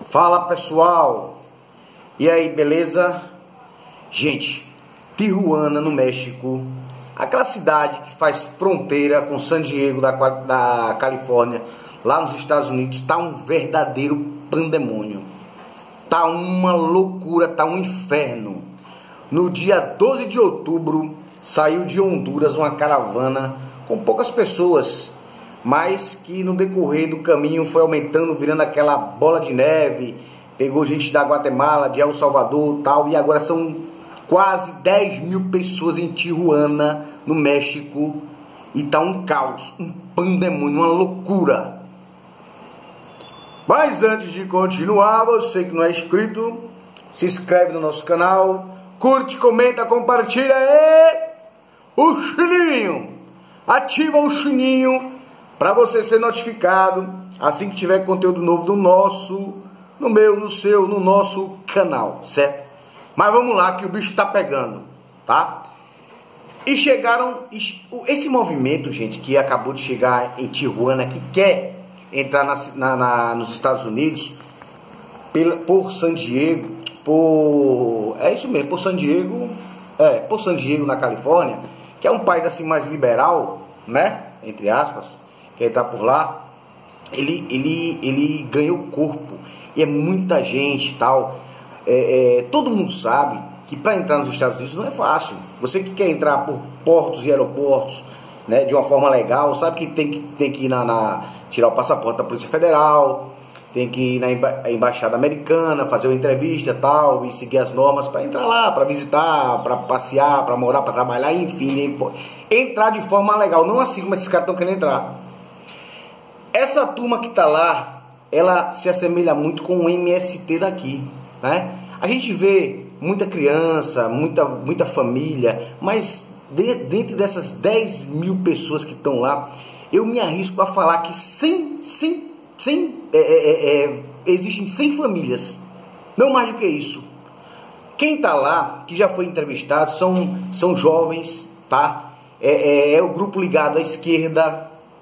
Fala pessoal, e aí, beleza? Gente, Tijuana, no México, aquela cidade que faz fronteira com San Diego da Califórnia, lá nos Estados Unidos, tá um verdadeiro pandemônio, tá uma loucura, tá um inferno. No dia 12 de outubro, saiu de Honduras uma caravana com poucas pessoas, mas que no decorrer do caminho foi aumentando, virando aquela bola de neve. Pegou gente da Guatemala, de El Salvador, tal, e agora são quase 10 mil pessoas em Tijuana, no México, e tá um caos, um pandemônio, uma loucura. Mas antes de continuar, você que não é inscrito, se inscreve no nosso canal, curte, comenta, compartilha e o sininho, ativa o sininho para você ser notificado assim que tiver conteúdo novo do no meu, no seu, no nosso canal, certo? Mas vamos lá que o bicho tá pegando, tá? E chegaram, esse movimento, gente, que acabou de chegar em Tijuana, que quer entrar nos Estados Unidos, por San Diego, é isso mesmo, por San Diego, por San Diego, na Califórnia, que é um país assim mais liberal, né, entre aspas, quer entrar por lá, ele ganhou corpo, e é muita gente e tal. Todo mundo sabe que para entrar nos Estados Unidos não é fácil. Você que quer entrar por portos e aeroportos, né, de uma forma legal, sabe que tem que ir tirar o passaporte da Polícia Federal, tem que ir na Embaixada Americana, fazer uma entrevista e tal, e seguir as normas para entrar lá, para visitar, para passear, para morar, para trabalhar, enfim, entrar de forma legal, não assim como esses caras estão querendo entrar. Essa turma que está lá, ela se assemelha muito com o MST daqui, né? A gente vê muita criança, muita família, mas dentro dessas 10 mil pessoas que estão lá, eu me arrisco a falar que existem 100 famílias, não mais do que isso. Quem está lá, que já foi entrevistado, são jovens, tá? É o grupo ligado à esquerda.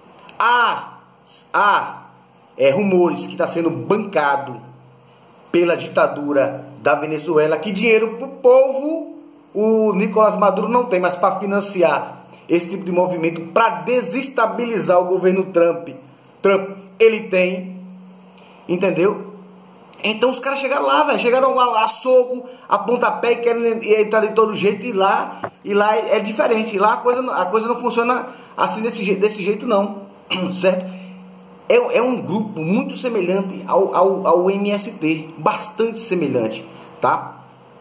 Há rumores que está sendo bancado pela ditadura da Venezuela, que dinheiro para o povo o Nicolás Maduro não tem, mas para financiar esse tipo de movimento, para desestabilizar o governo Trump, ele tem, entendeu? Então os caras chegaram lá, velho, chegaram a soco, a pontapé, e querem entrar de todo jeito, e lá é diferente, lá a coisa não funciona assim desse jeito não, certo? É um grupo muito semelhante ao MST, bastante semelhante, tá?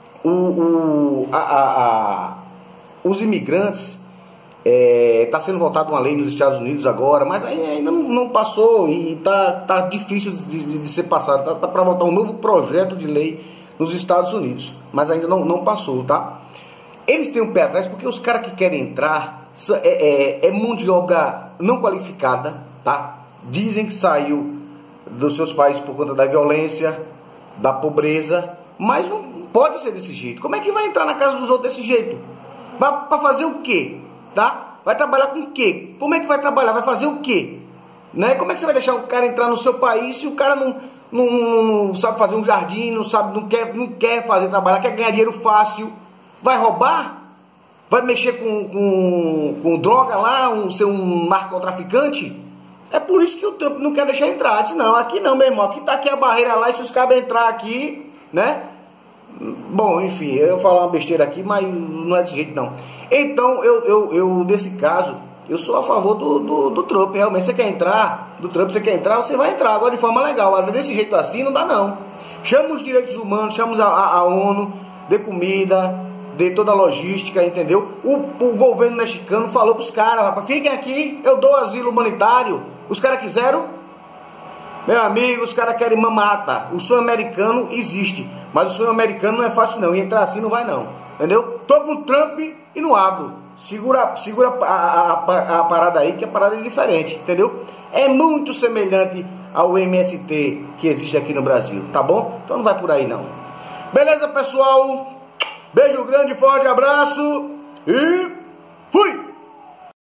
Os imigrantes, está sendo votada uma lei nos Estados Unidos agora, mas ainda não passou e tá difícil de ser passado. Tá para votar um novo projeto de lei nos Estados Unidos, mas ainda não passou, tá? Eles têm um pé atrás porque os caras que querem entrar é mão de obra não qualificada, tá? Dizem que saiu dos seus países por conta da violência, da pobreza, mas não pode ser desse jeito. Como é que vai entrar na casa dos outros desse jeito? Para fazer o quê? Tá? Vai trabalhar com o quê? Como é que vai trabalhar? Vai fazer o quê? Né? Como é que você vai deixar o cara entrar no seu país se o cara não sabe fazer um jardim, não quer fazer trabalhar, quer ganhar dinheiro fácil? Vai roubar? Vai mexer com droga lá, ser um narcotraficante? É por isso que o Trump não quer deixar entrar. Disse, não, aqui não, meu irmão, aqui tá aqui a barreira lá, e se os cabos entrar aqui, né? Bom, enfim, eu vou falar uma besteira aqui, mas não é desse jeito não. Então, eu nesse caso, eu sou a favor do Trump. Realmente, você quer entrar, você vai entrar, agora de forma legal. Mas desse jeito assim, não dá não. Chama os direitos humanos, chama a ONU, dê comida, dê toda a logística, entendeu? O governo mexicano falou pros caras, rapaz, fiquem aqui, eu dou asilo humanitário. Os caras quiseram, meu amigo, os caras querem mamata. O sonho americano existe, mas o sonho americano não é fácil não, e entrar assim não vai não, entendeu? Tô com o Trump e não abro. Segura a parada aí, que a parada é diferente, entendeu? É muito semelhante ao MST que existe aqui no Brasil, tá bom? Então não vai por aí não. Beleza, pessoal? Beijo grande, forte abraço e fui!